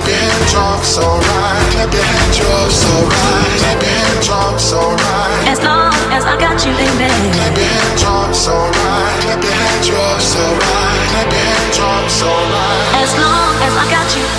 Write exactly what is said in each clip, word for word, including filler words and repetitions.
Clap your hands up, so right. Clap your hands up, so right. Clap your hands up, so right. As long as I got you, baby. Clap your hands up, so right. Clap your hands up, so right. Clap your hands up, so right. As long as I got you.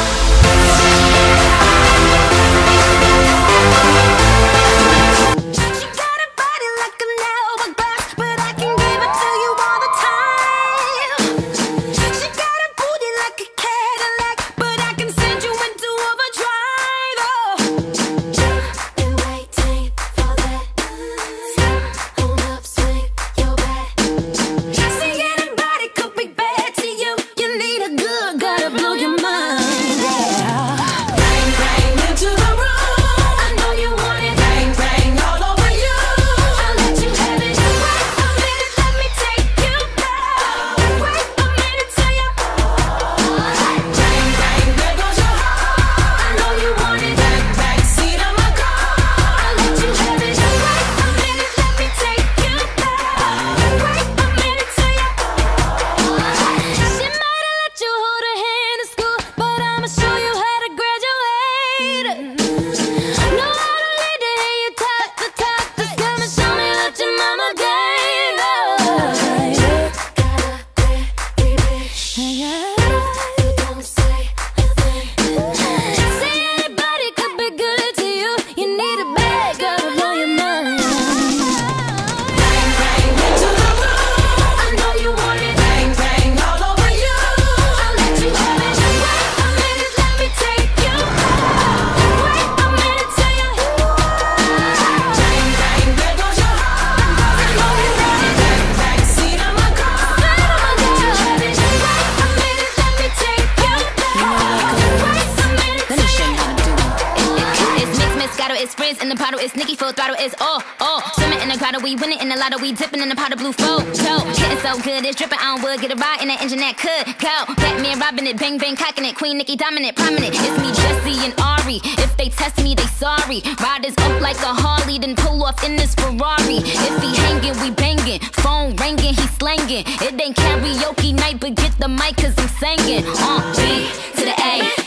It's frizz in the bottle, it's Nicki full throttle, it's all, all. Swimming in the grotto, we winning in the lotto, we dipping in the pot of blue photo. Getting so good, it's dripping on wood, get a ride in that engine that could go. Batman robbing it, bang bang cocking it, Queen Nicki dominant, prominent. It's me, Jesse and Ari. If they test me, they sorry. Riders up like a Harley, then pull off in this Ferrari. If he hanging, we banging. Phone ringing, he slanging. It ain't karaoke night, but get the mic 'cause I'm singing. Uh, B to the A.